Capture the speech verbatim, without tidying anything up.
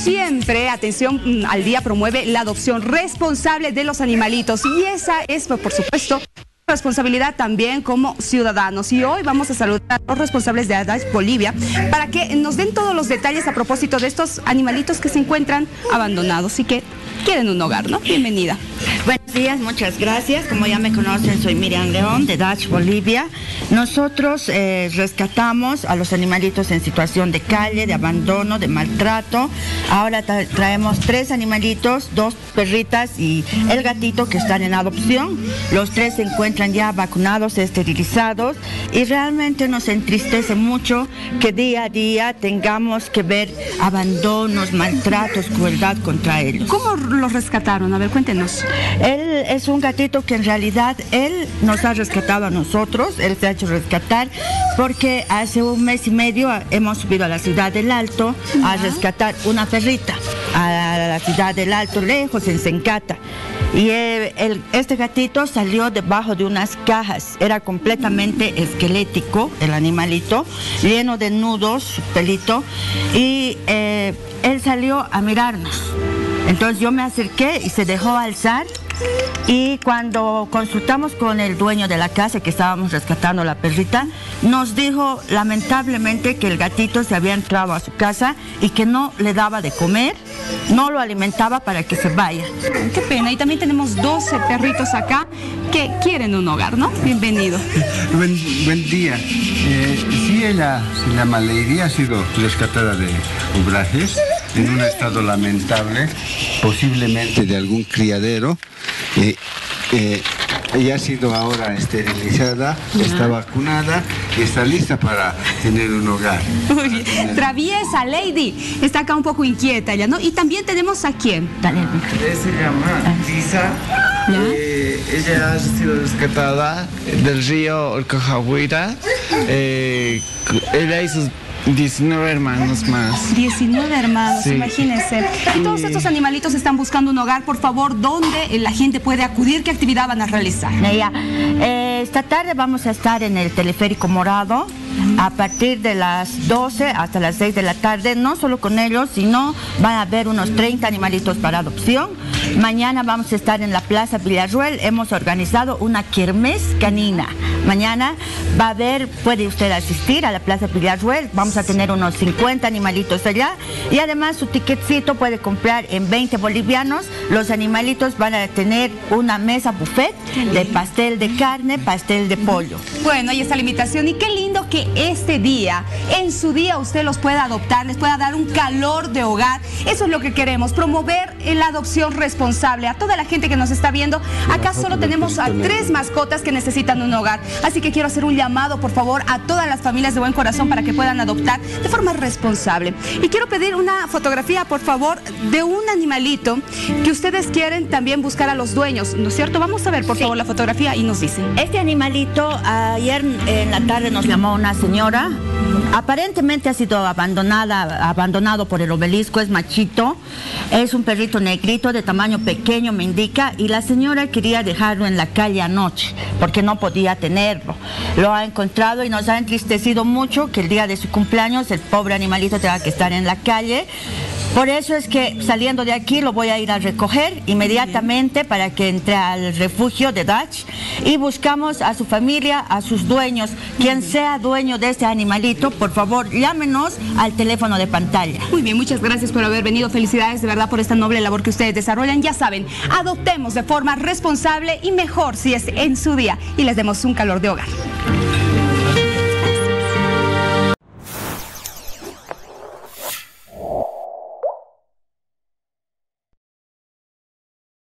siempre, Atención al Día promueve la adopción responsable de los animalitos y esa es, por supuesto, responsabilidad también como ciudadanos. Y hoy vamos a saludar a los responsables de Datch Bolivia para que nos den todos los detalles a propósito de estos animalitos que se encuentran abandonados y que quieren un hogar, ¿no? Bienvenida. Buenos días, muchas gracias. Como ya me conocen, soy Miriam León de Datch Bolivia. Nosotros eh, rescatamos a los animalitos en situación de calle, de abandono, de maltrato. Ahora tra traemos tres animalitos, dos perritas y el gatito que están en adopción. Los tres se encuentran ya vacunados, esterilizados y realmente nos entristece mucho que día a día tengamos que ver abandonos, maltratos, crueldad contra ellos. ¿Cómo los rescataron? A ver, cuéntenos. Él es un gatito que en realidad él nos ha rescatado a nosotros, él se ha hecho rescatar porque hace un mes y medio hemos subido a la ciudad del Alto a rescatar una perrita, a la ciudad del Alto, lejos, en Sencata. Y el, el, este gatito salió debajo de unas cajas, era completamente esquelético el animalito, lleno de nudos, su pelito, y eh, él salió a mirarnos. Entonces yo me acerqué y se dejó alzar y cuando consultamos con el dueño de la casa que estábamos rescatando la perrita, nos dijo lamentablemente que el gatito se había entrado a su casa y que no le daba de comer, no lo alimentaba para que se vaya. Qué pena, y también tenemos doce perritos acá que quieren un hogar, ¿no? Bienvenido. Buen, buen día. Eh, sí, ella se llama Lady, ha sido rescatada de Ubrajes en un estado lamentable, posiblemente de algún criadero. Eh, eh, ella ha sido ahora esterilizada, uh-huh. Está vacunada y está lista para tener un hogar. Uy, traviesa, Lady. Está acá un poco inquieta ella, ¿no? Y también tenemos a quién. Dale. Se llama Lisa. Eh, ella ha sido rescatada del río Orcajahuira. Eh, ella y sus diecinueve hermanos más. diecinueve hermanos, sí. Imagínense. Y todos Sí. estos animalitos están buscando un hogar. Por favor, ¿dónde la gente puede acudir? ¿Qué actividad van a realizar? Ya. Eh, esta tarde vamos a estar en el Teleférico Morado a partir de las doce hasta las seis de la tarde, no solo con ellos, sino van a haber unos treinta animalitos para adopción. Mañana vamos a estar en la Plaza Villarruel, hemos organizado una kermés canina. Mañana va a haber, puede usted asistir a la Plaza Villarruel, vamos a tener unos cincuenta animalitos allá y además su ticketcito puede comprar en veinte bolivianos. Los animalitos van a tener una mesa buffet de pastel de carne, pastel de pollo. Bueno, ahí está la invitación y qué lindo que este día, en su día usted los pueda adoptar, les pueda dar un calor de hogar. Eso es lo que queremos, promover la adopción responsable. A toda la gente que nos está viendo, acá solo tenemos a tres mascotas que necesitan un hogar. Así que quiero hacer un llamado, por favor, a todas las familias de buen corazón para que puedan adoptar de forma responsable. Y quiero pedir una fotografía, por favor, de un animalito que ustedes quieren también buscar a los dueños, ¿no es cierto? Vamos a ver, por Sí. favor, la fotografía y nos dicen. Este animalito, ayer en la tarde nos llamó una señora, aparentemente ha sido abandonada, abandonado por el obelisco, es machito, es un perrito negrito de tamaño pequeño, me indica, y la señora quería dejarlo en la calle anoche, porque no podía tenerlo. Lo ha encontrado y nos ha entristecido mucho que el día de su cumpleaños el pobre animalito tenga que estar en la calle. Por eso es que saliendo de aquí lo voy a ir a recoger inmediatamente para que entre al refugio de Datch y buscamos a su familia, a sus dueños. Quien sea dueño de este animalito, por favor, llámenos al teléfono de pantalla. Muy bien, muchas gracias por haber venido. Felicidades de verdad por esta noble labor que ustedes desarrollan. Ya saben, adoptemos de forma responsable y mejor si es en su día y les demos un calor de hogar.